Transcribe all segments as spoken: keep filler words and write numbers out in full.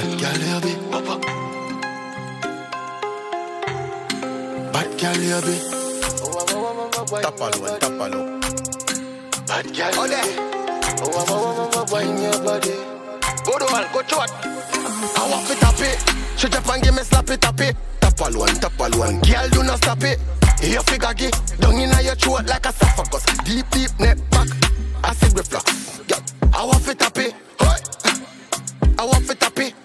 Bad girl, you be. Bad girl, you be. Tap alone, tap alone. Bad girl, you be. Wine your body. Go to one, go to one. I want to tap it. She jump and give me slap it, tap it. Tap alone, tap alone. Girl, do not stop it. Your figure get down in your throat like a esophagus. Deep, deep neck back. Acid reflux. Yeah. I want to tap it. I want to tap it.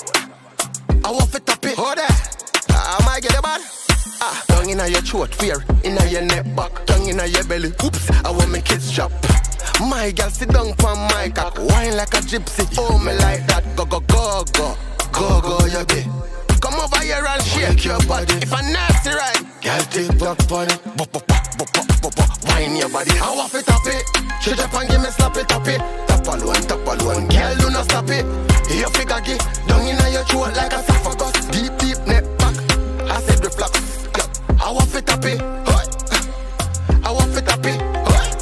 I want to tap it. Hold there. I might get it bad. Ah, down in your throat, fear. In your neck back. Down in your belly. Oops, I want my kids chop. My girl sit down for my cock. Wine like a gypsy. Oh, me like that. Go, go, go, go. Go, go, you be. Come over here and shake your body. If I nasty right, girl, take back body. Wine your body. I want to tap it. She jump and give me slap it, tap it. Tap alone, tap alone. Girl, do not stop it. Your figure get down in your throat like a esophagus. Deep, deep neck back. Acid reflux. I want to tap it. I want to tap it.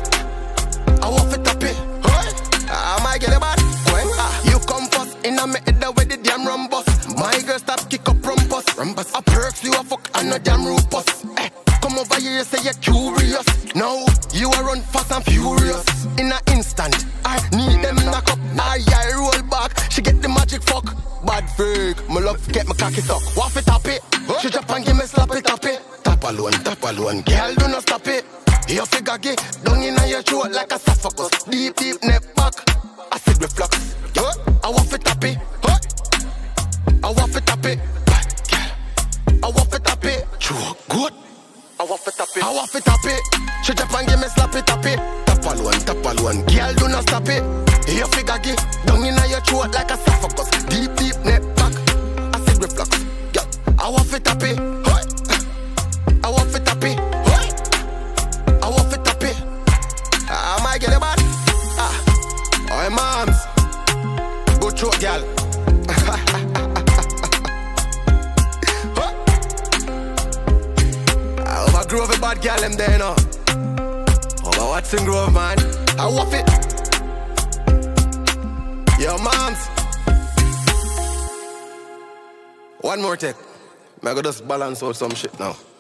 I want to tap it. I might get it bad. You come first in a me head with the damn rum bus. My girl stop kick up rumpus. Rumpus. I perks you a fuck and a damn rupus. Eh, come over here say you're curious. Now you a run fast and furious. In an instant, I need them knock up. I, I roll back. She get the magic fuck. Bad freak, my love get my cocky suck. Waff it tap it. She jump and give me slap it tap it. Tap alone, tap alone. Girl do not stop it. Your figure get down in your throat like a esophagus. Deep, deep neck back. Acid reflux. I want to tap it. I want to tap it. I want to tap it. Good. I want to tap it. I want to tap it. She jump and give me slap it, tap it. Tap alone, tap alone. Girl, do not stop it. Your figure get down in your throat like a esophagus. Deep, deep neck back. Acid reflux. I want to tap it. I want to tap it. I want to tap it. I might get it bad. Ah, oh, moms. Go throat, girl. I grew up a bad girl, them there, no. Over Watson Grove, man. I waff it. Yo, moms. One more take. I gotta just balance out some shit now.